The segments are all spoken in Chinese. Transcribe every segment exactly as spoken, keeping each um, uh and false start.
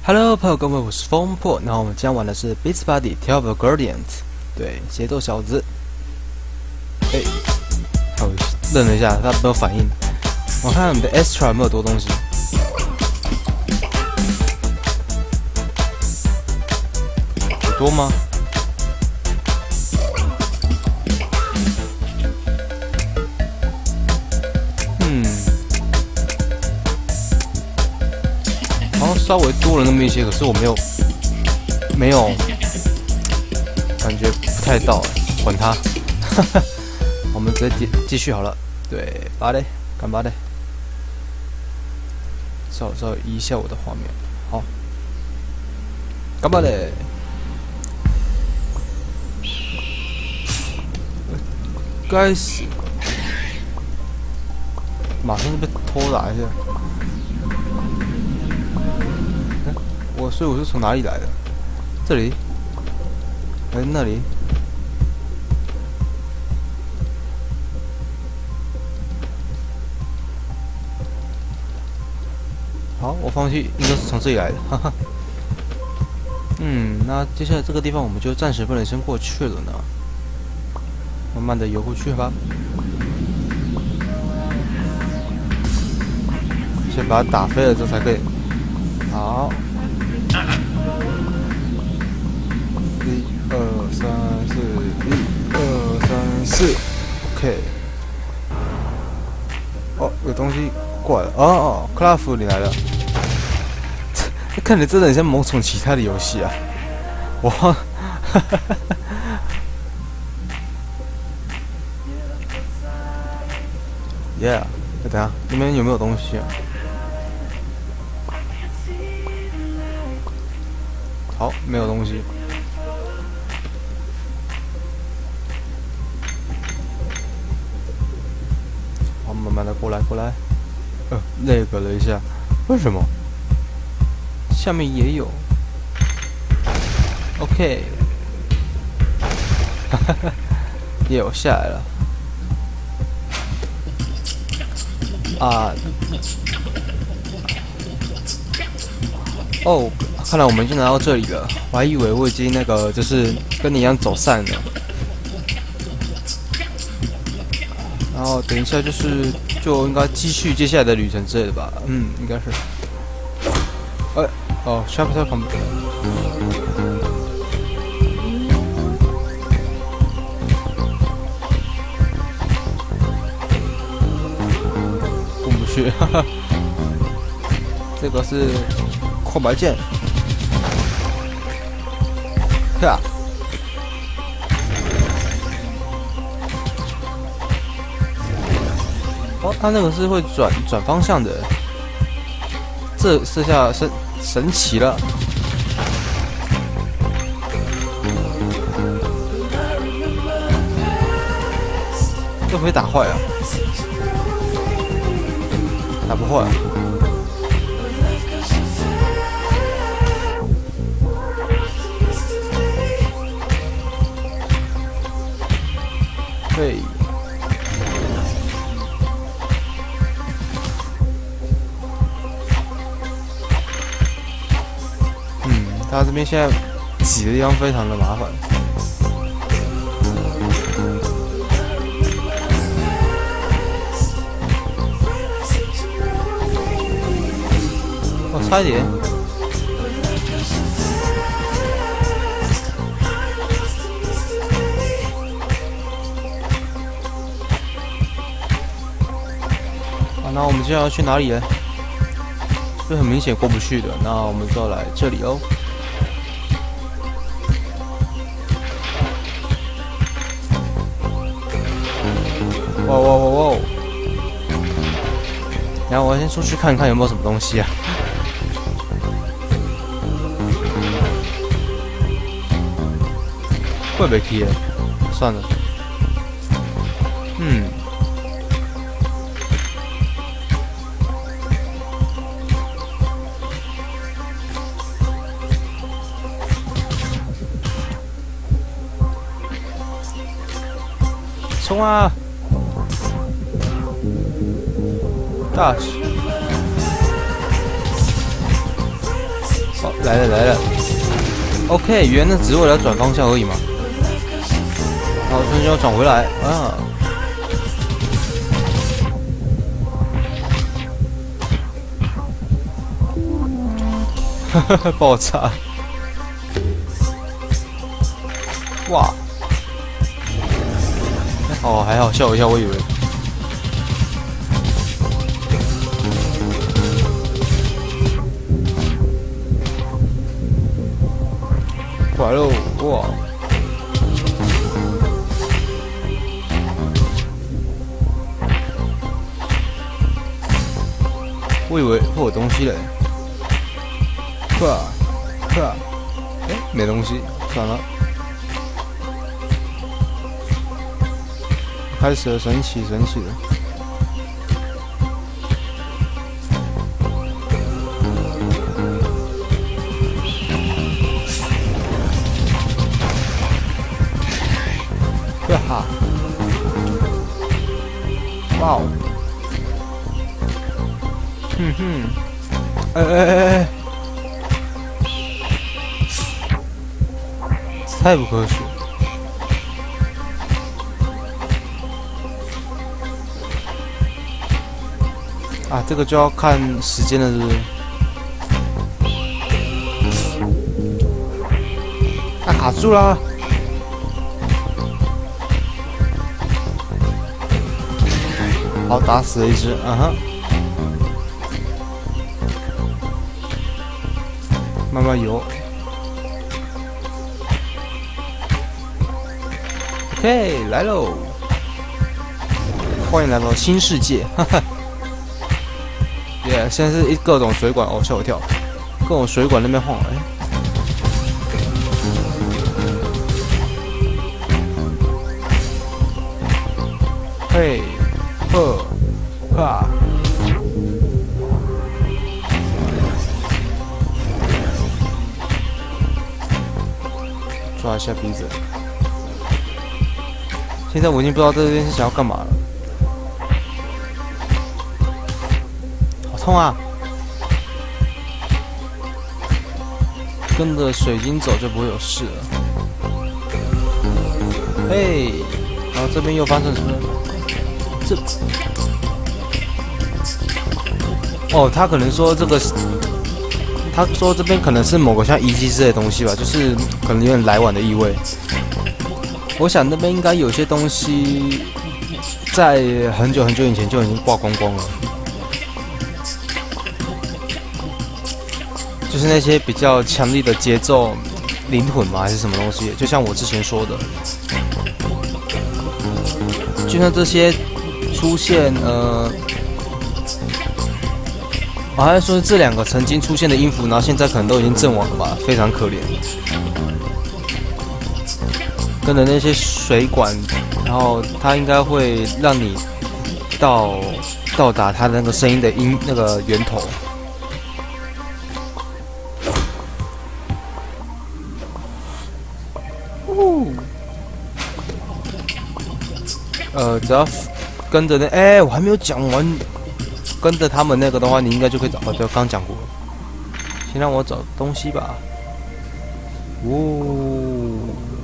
Hello， 朋友各位，我是风破。然后我们今天玩的是《Beats Body Tale of a Guardian》，对，节奏小子。哎，我愣了一下，他没有反应。我看我们的 Extra 有没有多东西。有多吗？嗯。 稍微多了那么一些，可是我没有没有感觉不太到，管它，我们直接继继续好了。对，巴嘞，干巴嘞，稍微稍微移一下我的画面，好，干巴嘞，该死，马上就被偷打一下。 我所以我是从哪里来的？这里？还是那里？好，我放弃，应该是从这里来的，哈哈。嗯，那接下来这个地方我们就暂时不能先过去了呢，慢慢的游过去吧。先把它打飞了，这才可以。好。 一二三四，一二三四 ，OK。哦，有东西过来了。哦哦，克拉夫你来了。看起来真的很像某种其他的游戏啊。我，哈哈哈哈。Yeah， 等下那边有没有东西啊？ 好，没有东西。好，慢慢的过来，过来。呃，那个了一下，为什么？下面也有。OK。哈哈哈，也有下来了。啊。哦。 看来我们已经来到这里了，我还以为我已经那个就是跟你一样走散了。然后等一下就是就应该继续接下来的旅程之类的吧，嗯，应该是。哎，哦 ，chapter complete。过不去，哈哈。这个是空白键。 呀！哦，它那个是会转转方向的，这这下神神奇了。会不会打坏啊？打不坏。 对，嗯，他这边现在挤的地方非常的麻烦。哦，差一点。 那我们接下来要去哪里呢？这很明显过不去的，那我们就要来这里哦。哇哇哇哇！然后我先出去看看有没有什么东西啊。会不会 key？ 算了。嗯。 冲啊 ！Dash！ 哦哦，来了来了。OK， 原来只是为了转方向而已嘛。好，瞬间要转回来啊！哈哈哈，爆炸！哇！哦，还好笑一下，我以为。来喽！哇！我以为会有东西嘞。哇！哇！哎，没东西，算了。开始了，神奇神奇的。哈！哇哦！哼哼！哎哎哎哎！太不科学！啊，这个就要看时间了，是不是？啊，卡住了！好，打死了一只，嗯哼。慢慢游。OK， 来喽！欢迎来到新世界，哈哈。耶，现在是一各种水管，哦，吓我一跳，各种水管那边晃，哎。嘿。呵，哈，抓一下鼻子。现在我已经不知道这边是想要干嘛了，好痛啊！跟着水晶走就不会有事了。嘿，然后这边又发生什么？这哦，他可能说这个，他说这边可能是某个像遗迹之类的东西吧，就是可能有点来往的意味。我想那边应该有些东西，在很久很久以前就已经挂光光了，就是那些比较强力的节奏灵魂嘛，还是什么东西？就像我之前说的，就像这些。出现呃，我还说这两个曾经出现的音符，然后现在可能都已经阵亡了吧，非常可怜。跟着那些水管，然后它应该会让你到到达它的那个声音的音那个源头。呃，只要。跟着那，哎、欸，我还没有讲完。跟着他们那个的话，你应该就可以找。哦，对，刚讲过了。先让我找东西吧。哦，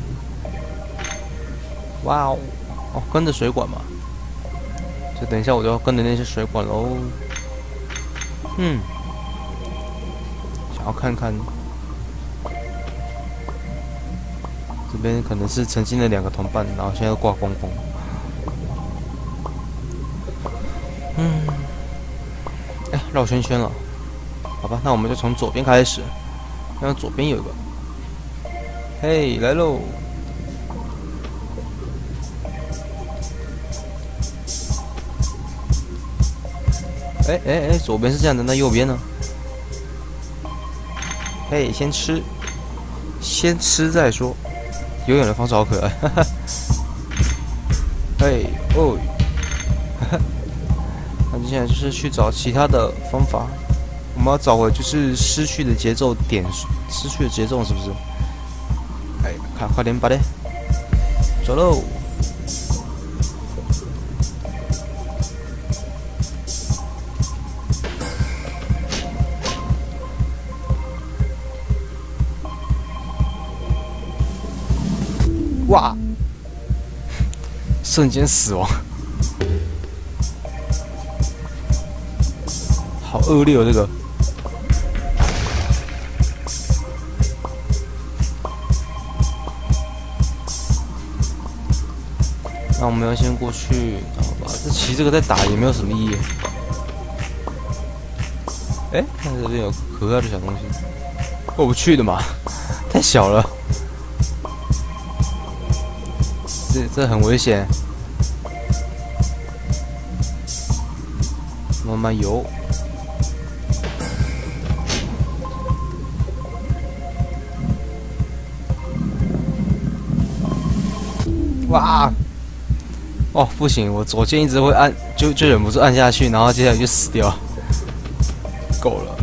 哇哦，哦，跟着水管嘛。就等一下，我就要跟着那些水管喽。嗯，想要看看。这边可能是曾经的两个同伴，然后现在挂光光。嗯，哎，绕圈圈了，好吧，那我们就从左边开始。那左边有一个，嘿，来喽！哎哎哎，左边是这样的，那右边呢？嘿，先吃，先吃再说。游泳的方式好可爱，哈哈。嘿，哦，哈哈。那接下来就是去找其他的方法，我们要找回就是失去的节奏点，失去的节奏是不是？哎，看，快点把嘞，走喽！ 哇！瞬间死亡，好恶劣哦！这个。那我们要先过去，好吧？这骑这个再打也没有什么意义。哎，看这边有可爱的小东西，过不去的嘛，太小了。 这这很危险，慢慢游。哇！哦，不行，我左键一直会按，就就忍不住按下去，然后接下来就死掉。够了。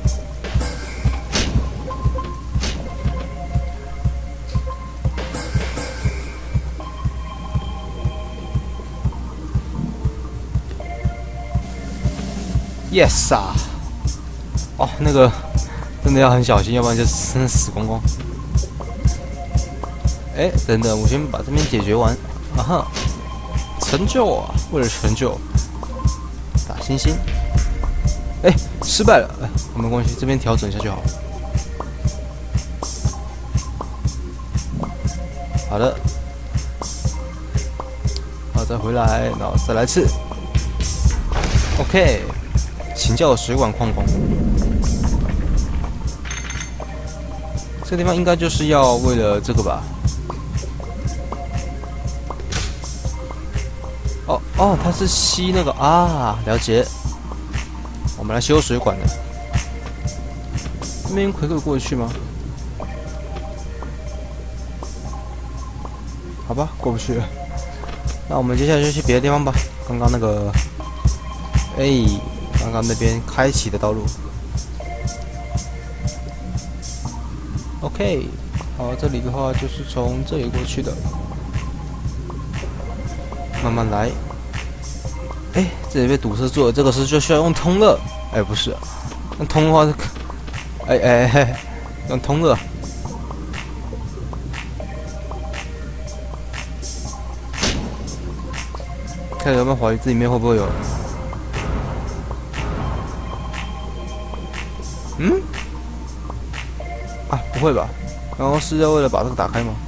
Yes 啊！哦，那个真的要很小心，要不然就真的死光光。哎，等等，我先把这边解决完。啊哈，成就啊！为了成就，打星星。哎，失败了。哎，没关系，这边调整一下就好。好的，好，再回来，然后再来一次。OK。 请教水管矿工，这个地方应该就是要为了这个吧？哦哦，它是吸那个啊，了解。我们来修水管的，这边可以过去吗？好吧，过不去了。那我们接下来就去别的地方吧。刚刚那个，哎。 刚刚那边开启的道路 ，OK， 好，这里的话就是从这里过去的，慢慢来。哎，这里被堵塞住了，这个是就需要用通乐，哎，不是，用通的话是，哎哎哎，用通乐，看有没有怀疑这里面会不会有。 嗯？啊，不会吧？然后是要为了把这个打开吗？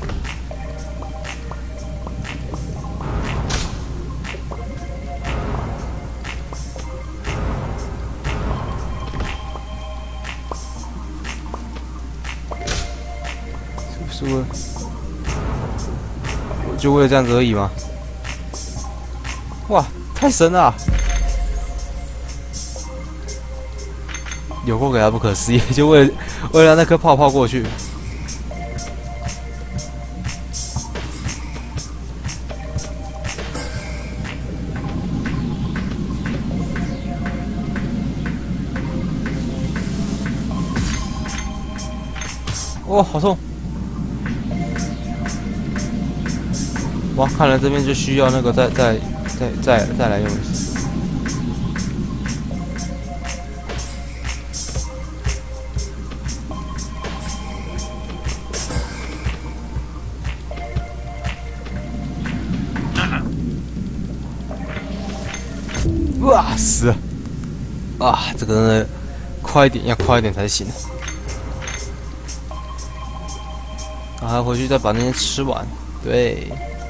是不是为？我就为了这样子而已吗？哇，太神了！ 有够给他不可思议，就为了为了那颗泡泡过去。哦，好痛！哇，看来这边就需要那个再再再再再来用一次。 哇，死了！啊，这个真的快一点，要快一点才行。然后回去再把那些吃完。对。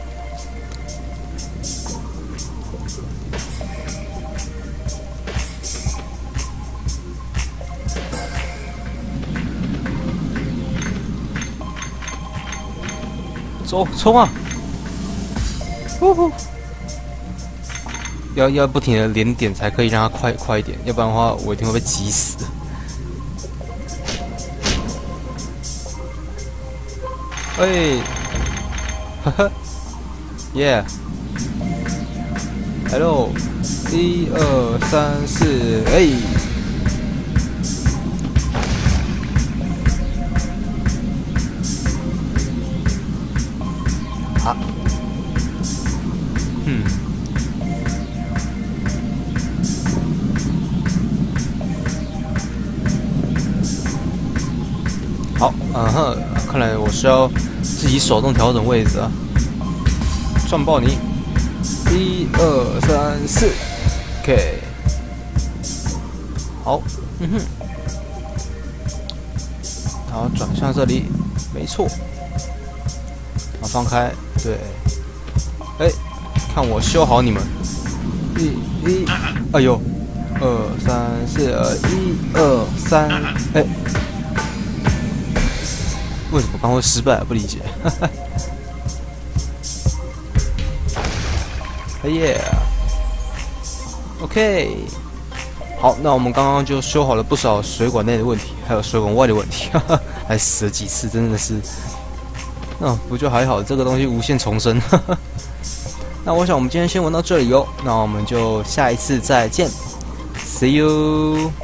走，冲啊！呼呼。 要要不停的连点才可以让它快快一点，要不然的话我一定会被急死。哎，呵呵 ，Yeah，Hello， 一二三四，哎，啊，嗯。 好，嗯哼， 看来我是要自己手动调整位置啊！撞爆你！一二三四 ，OK。好，嗯哼。好，转向这里，没错。好，放开，对。哎，看我修好你们！一一，哎呦！二三四，呃，一二三，哎。为什么刚会失败？不理解。哎耶 ，OK， 好，那我们刚刚就修好了不少水管内的问题，还有水管外的问题，还死了几次，真的是。那不就还好？这个东西无限重生。那我想我们今天先玩到这里哦，那我们就下一次再见 ，See you。